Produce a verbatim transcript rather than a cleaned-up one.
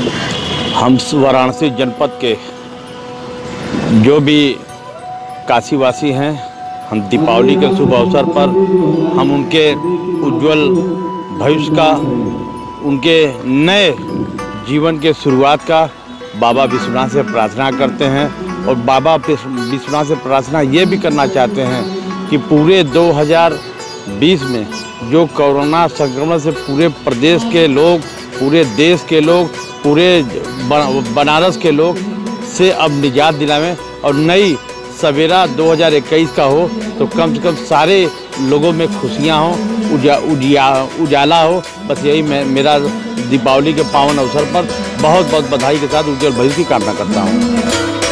हम वाराणसी जनपद के जो भी काशीवासी हैं, हम दीपावली के शुभ अवसर पर हम उनके उज्जवल भविष्य का, उनके नए जीवन के शुरुआत का बाबा विश्वनाथ से प्रार्थना करते हैं। और बाबा विश्वनाथ से प्रार्थना ये भी करना चाहते हैं कि पूरे दो हज़ार बीस में जो कोरोना संक्रमण से पूरे प्रदेश के लोग, पूरे देश के लोग, पूरे बनारस के लोग से अब निजात दिलावें और नई सवेरा दो हज़ार इक्कीस का हो तो कम से कम सारे लोगों में खुशियां हों, उजा, उजिया उजाला हो। बस यही मैं मेरा दीपावली के पावन अवसर पर बहुत बहुत बधाई के साथ उज्जवल भविष्य की कामना करता हूं।